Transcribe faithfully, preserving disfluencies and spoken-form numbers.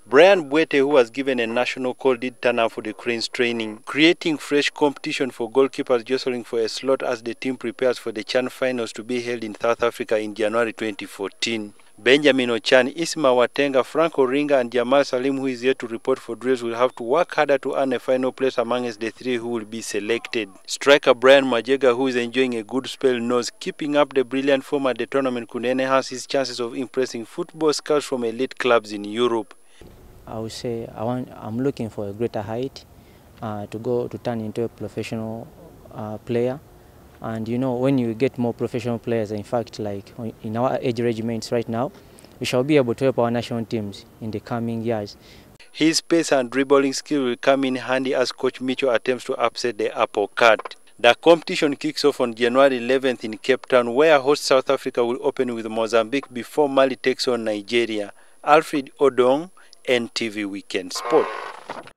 Brian Bwete, who was given a national call, did turn up for the Cranes training, creating fresh competition for goalkeepers jostling for a slot as the team prepares for the CHAN finals to be held in South Africa in January twenty fourteen. Benjamin Ochan, Isma Watenga, Franco Ringa and Jamal Salim, who is yet to report for drills, will have to work harder to earn a final place amongst the three who will be selected. Striker Brian Majega, who is enjoying a good spell, knows keeping up the brilliant form at the tournament could enhance his chances of impressing football scouts from elite clubs in Europe. I would say I want, I'm looking for a greater height uh, to go to turn into a professional uh, player. And you know, when you get more professional players, in fact, like in our age regiments right now, we shall be able to help our national teams in the coming years. His pace and dribbling skill will come in handy as Coach Mitchell attempts to upset the apple cart. The competition kicks off on January eleventh in Cape Town, where host South Africa will open with Mozambique before Mali takes on Nigeria. Alfred Odong, N T V Weekend Sport.